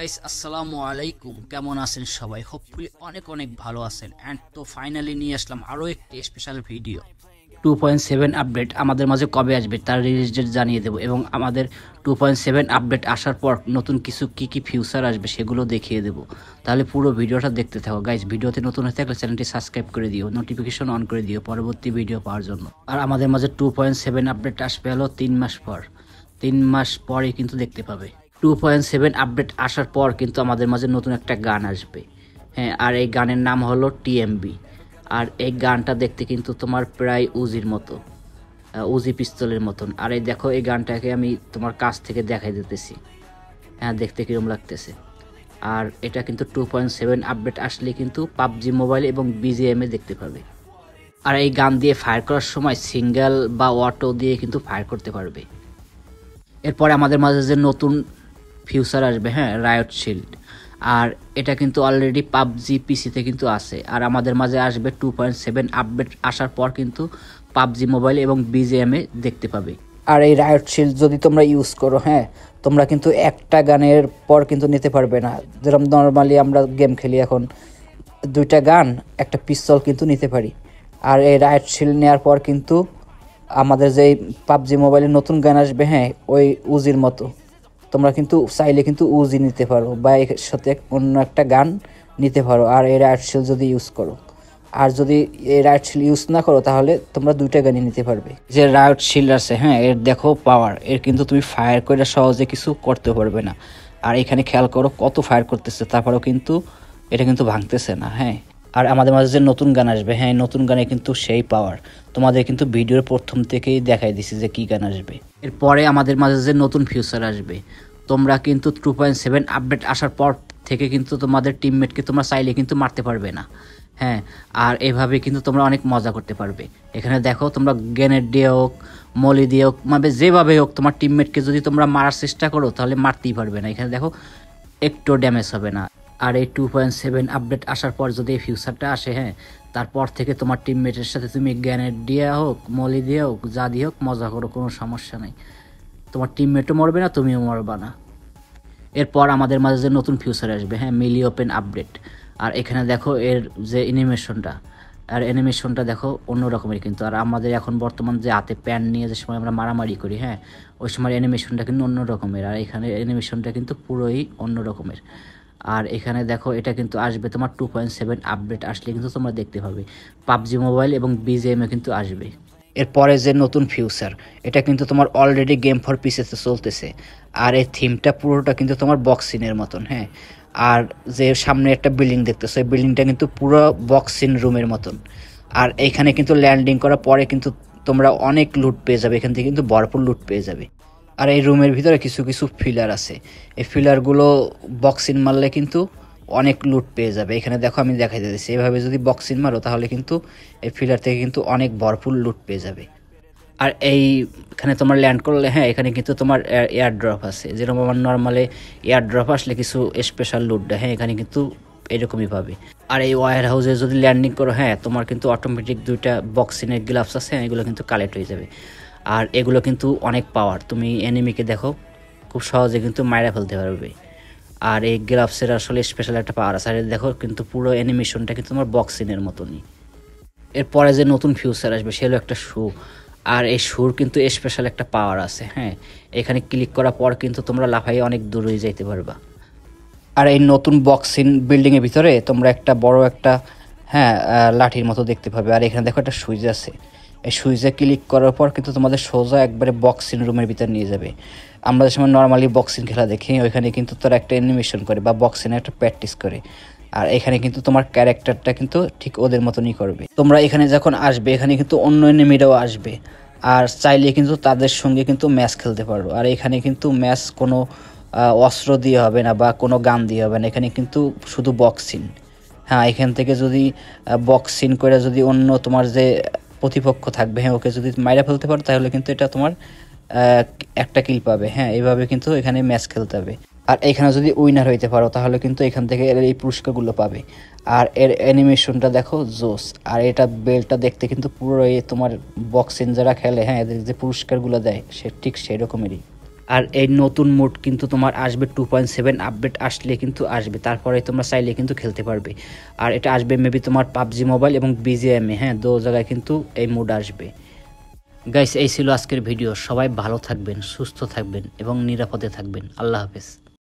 Guys আসসালামু আলাইকুম, কেমন আছেন সবাই? হোপফুলি অনেক অনেক ভালো আছেন। অ্যান্ড তো ফাইনালি নিয়ে আসলাম আরও একটি স্পেশাল ভিডিও। 2.7 আপডেট আমাদের মাঝে কবে আসবে তার রিলিজ ডেট জানিয়ে দেবো, এবং আমাদের 2.7 আপডেট আসার পর নতুন কিছু কী ফিউচার আসবে সেগুলো দেখিয়ে দেবো। তাহলে পুরো ভিডিওটা দেখতে থাকো গাইস। ভিডিওতে নতুন হয়ে থাকলে চ্যানেলটি সাবস্ক্রাইব করে দিও, নোটিফিকেশন অন করে দিও পরবর্তী ভিডিও পাওয়ার জন্য। আর আমাদের মাঝে 2.7 আপডেট আসবে হলো 3 মাস পর। 3 মাস পরে কিন্তু দেখতে পাবে। 2.7 আপডেট আসার পর কিন্তু আমাদের মাঝে নতুন একটা গান আসবে। হ্যাঁ, আর এই গানের নাম হলো টিএমবি। আর এই গানটা দেখতে কিন্তু তোমার প্রায় উজির মতো, উজি পিস্তলের মতন। আর এই দেখো, এই গানটাকে আমি তোমার কাছ থেকে দেখাই দিতেছি। হ্যাঁ, দেখতে কিরম লাগতেছে। আর এটা কিন্তু 2.7 আপডেট আসলে কিন্তু পাবজি মোবাইল এবং বিজিএমে দেখতে পাবে। আর এই গান দিয়ে ফায়ার করার সময় সিঙ্গেল বা অটো দিয়ে কিন্তু ফায়ার করতে পারবে। এরপরে আমাদের মাঝে যে নতুন ফিউচার আসবে, হ্যাঁ, রায়ট শিল্ড। আর এটা কিন্তু অলরেডি পাবজি পিসিতে কিন্তু আছে। আর আমাদের মাঝে আসবে 2.7 আপডেট আসার পর কিন্তু পাবজি মোবাইল এবং বিজিএমে দেখতে পাবে। আর এই রায়ট শিল্ড যদি তোমরা ইউজ করো, হ্যাঁ, তোমরা কিন্তু একটা গানের পর কিন্তু নিতে পারবে না। যেরকম নর্মালি আমরা গেম খেলি এখন, 2টা গান একটা পিস্তল কিন্তু নিতে পারি। আর এই রায়ট শিল্ড নেওয়ার পর কিন্তু আমাদের যে পাবজি মোবাইলের নতুন গান আসবে, হ্যাঁ, ওই উজির মতো তোমরা কিন্তু চাইলে কিন্তু উজি নিতে পারো বা এর সাথে অন্য একটা গান নিতে পারো। আর এই রাইট শিল্ড যদি ইউজ করো, আর যদি এই রাইট শিল্ড ইউজ না করো তাহলে তোমরা 2টা গানই নিতে পারবে। যে রাইট শিল্ড আছে, হ্যাঁ, এর দেখো পাওয়ার, এর কিন্তু তুমি ফায়ার করে সহজে কিছু করতে পারবে না। আর এখানে খেয়াল করো কত ফায়ার করতেছে, তারপরেও কিন্তু এটা কিন্তু ভাঙতেছে না। হ্যাঁ, আর আমাদের মাঝে যে নতুন গান আসবে, হ্যাঁ, নতুন গানে কিন্তু সেই পাওয়ার তোমাদের কিন্তু ভিডিওর প্রথম থেকেই দেখাই দিছি যে কী গান আসবে। এরপরে আমাদের মাঝে যে নতুন ফিউচার আসবে, তোমরা কিন্তু 2.7 আপডেট আসার পর থেকে কিন্তু তোমাদের টিমমেটকে তোমরা চাইলে কিন্তু মারতে পারবে না। হ্যাঁ, আর এভাবে কিন্তু তোমরা অনেক মজা করতে পারবে। এখানে দেখো, তোমরা গ্রেনেড দিয়ে হোক, মলি দিয়ে হোক, মানে যেভাবে হোক তোমার টিমমেটকে যদি তোমরা মারার চেষ্টা করো তাহলে মারতেই পারবে না। এখানে দেখো একটু ড্যামেজ হবে না। আর এই 2.7 আপডেট আসার পর যদি এই ফিউচারটা আসে, হ্যাঁ, তারপর থেকে তোমার টিমমেটের সাথে তুমি গ্রেনেড দিয়ে হোক, মলি দিয়ে হোক, যা দিয়ে হোক মজা করো, কোনো সমস্যা নেই। তোমার টিমমেটও মরবে না, তুমিও মরবা না। এরপর আমাদের মাঝে যে নতুন ফিউচার আসবে, হ্যাঁ, মিলি ওপেন আপডেট। আর এখানে দেখো এর যে অ্যানিমেশনটা, আর অ্যানিমেশনটা দেখো অন্য রকমের কিন্তু। আর আমাদের এখন বর্তমান যে হাতে প্যান নিয়ে যে সময় আমরা মারামারি করি, হ্যাঁ, ওই সময় অ্যানিমেশনটা কিন্তু অন্য রকমের। আর এখানে অ্যানিমেশনটা কিন্তু পুরোই অন্য রকমের। আর এখানে দেখো এটা কিন্তু আসবে তোমার 2.7 আপডেট আসলে কিন্তু তোমরা দেখতে পাবে। পাবজি মোবাইল এবং বিজিএমে কিন্তু আসবে। এরপরে যে নতুন ফিউচার, এটা কিন্তু তোমার অলরেডি গেম ফর পিসিতে চলতেছে। আর এই থিমটা পুরোটা কিন্তু তোমার বক্সিনের মতন। হ্যাঁ, আর যে সামনে একটা বিল্ডিং দেখতেছো, এই বিল্ডিংটা কিন্তু পুরো বক্সিন রুমের মতন। আর এইখানে কিন্তু ল্যান্ডিং করার পরে কিন্তু তোমরা অনেক লুট পেয়ে যাবে, এখান থেকে কিন্তু ভরপুর লুট পেয়ে যাবে। আর এই রুমের ভিতরে কিছু কিছু ফিলার আছে, এই ফিলারগুলো বক্সিন মারলে কিন্তু অনেক লুট পেয়ে যাবে। এখানে দেখো আমি দেখাই দিচ্ছি, এভাবে যদি বক্সিন মারো তাহলে কিন্তু এই ফিলার থেকে কিন্তু অনেক ভরপুর লুট পেয়ে যাবে। আর এইখানে তোমার ল্যান্ড করলে, হ্যাঁ, এখানে কিন্তু তোমার এয়ার ড্রপ আছে। যেরকম আমার নর্মালে এয়ার ড্রপ আসলে কিছু স্পেশাল লুট দেয়, হ্যাঁ, এখানে কিন্তু এরকমই পাবে। আর এই ওয়্যার হাউসে যদি ল্যান্ডিং করো, হ্যাঁ, তোমার কিন্তু অটোমেটিক 2টা বক্সিনের গ্লাভস আছে, এগুলো কিন্তু কালেক্ট হয়ে যাবে। আর এগুলো কিন্তু অনেক পাওয়ার, তুমি এনিমিকে দেখো খুব সহজে কিন্তু মাইরা ফেলতে পারবে। আর এই গ্লাভসের আসলে স্পেশাল একটা পাওয়ার আছে। আর দেখো কিন্তু পুরো অ্যানিমেশনটা কিন্তু তোমার বক্সিনের মতনই। এরপরে যে নতুন ফিউচার আসবে সে হলো একটা শু। আর এই শুর কিন্তু স্পেশাল একটা পাওয়ার আছে। হ্যাঁ, এখানে ক্লিক করার পর কিন্তু তোমরা লাফাইয়ে অনেক দূরে যাইতে পারবা। আর এই নতুন বক্সিন বিল্ডিংয়ের ভিতরে তোমরা একটা বড় একটা, হ্যাঁ, লাঠির মতো দেখতে পাবে। আর এখানে দেখো একটা সুইচ আছে, এই সুইচে ক্লিক করার পর কিন্তু তোমাদের সোজা একবারে বক্সিং রুমের ভিতরে নিয়ে যাবে। আমরা যে সময় নর্মালি বক্সিং খেলা দেখি, ওইখানে কিন্তু তারা একটা অ্যানিমেশন করে বা বক্সিংয়ে একটা প্র্যাকটিস করে। আর এখানে কিন্তু তোমার ক্যারেক্টারটা কিন্তু ঠিক ওদের মতনই করবে। তোমরা এখানে যখন আসবে, এখানে কিন্তু অন্য এনিমিরাও আসবে। আর চাইলে কিন্তু তাদের সঙ্গে কিন্তু ম্যাচ খেলতে পারো। আর এখানে কিন্তু ম্যাচ কোনো অস্ত্র দিয়ে হবে না বা কোনো গান দিয়ে হবে না, এখানে কিন্তু শুধু বক্সিং। হ্যাঁ, এখান থেকে যদি বক্সিং করে যদি অন্য তোমার যে প্রতিপক্ষ থাকবে, হ্যাঁ, ওকে যদি মাইরা ফেলতে পারো তাহলে কিন্তু এটা তোমার একটা কিল পাবে। হ্যাঁ, এইভাবে কিন্তু এখানে ম্যাচ খেলতে হবে। আর এখানে যদি উইনার হইতে পারো তাহলে কিন্তু এখান থেকে এই পুরস্কারগুলো পাবে। আর এর অ্যানিমেশনটা দেখো জোস। আর এটা বেলটা দেখতে কিন্তু পুরো এই তোমার বক্সিং যারা খেলে, হ্যাঁ, এদের যে পুরস্কারগুলো দেয় সে ঠিক সেই রকমেরই। আর এই নতুন মোড কিন্তু তোমার আসবে 2.7 আপডেট আসলে কিন্তু আসবে, তারপরে তোমরা চাইলে কিন্তু খেলতে পারবে। আর এটা আসবে মেবি তোমার পাবজি মোবাইল এবং বিজিএমে, হ্যাঁ, দু জায়গায় কিন্তু এই মোড আসবে। গাইস, এই ছিল আজকের ভিডিও। সবাই ভালো থাকবেন, সুস্থ থাকবেন এবং নিরাপদে থাকবেন। আল্লাহ হাফেজ।